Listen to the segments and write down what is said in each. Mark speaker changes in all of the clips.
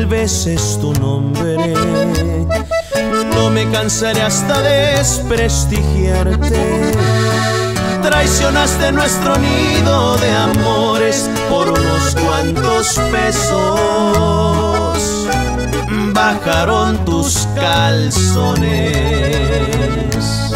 Speaker 1: veces tu nombre. No me cansaré hasta desprestigiarte. Traicionaste nuestro nido de amores por unos cuantos pesos. Bajaron tus calzones.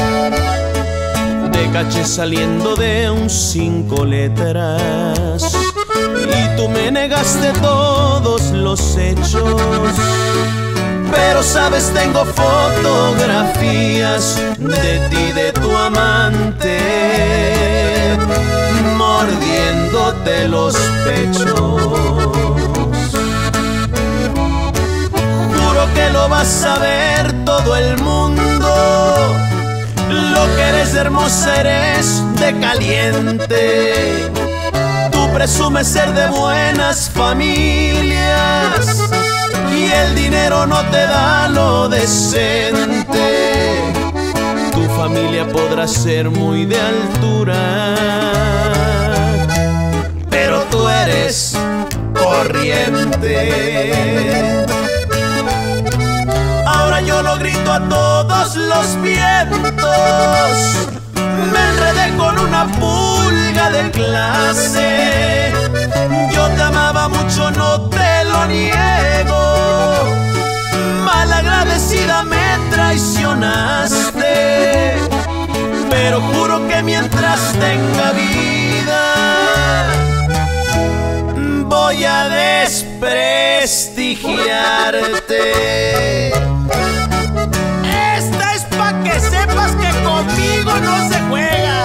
Speaker 1: Te caché saliendo de un 5 letras y tú me negaste todos los hechos. Pero sabes, tengo fotografías de ti, de tu amante, mordiéndote los pechos. Juro que lo vas a ver todo el mundo. Lo que eres hermosa, eres de caliente. Tú presumes ser de buenas familias y el dinero no te da lo decente. Tu familia podrá ser muy de altura, pero tú eres corriente. Ahora yo lo grito a todos los vientos. Me enredé con una pulga de clase. Yo te amaba mucho, no te lo niego. Malagradecida me traicionaste, pero juro que mientras tenga vida voy a desprestigiarte. Esta es pa' que sepas que conmigo no se juega.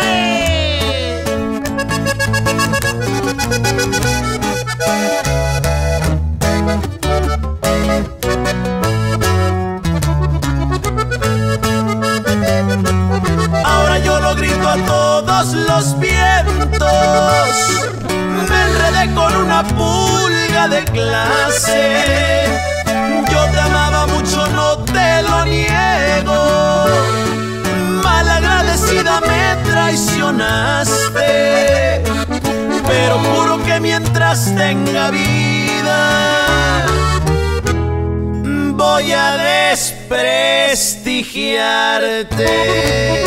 Speaker 1: Ahora yo lo grito a todos los vientos. Me enredé con una pulga de clase. Yo te amaba mucho, no te lo niego. Malagradecida me traicionaste, pero juro que mientras tenga vida voy a desprestigiarte.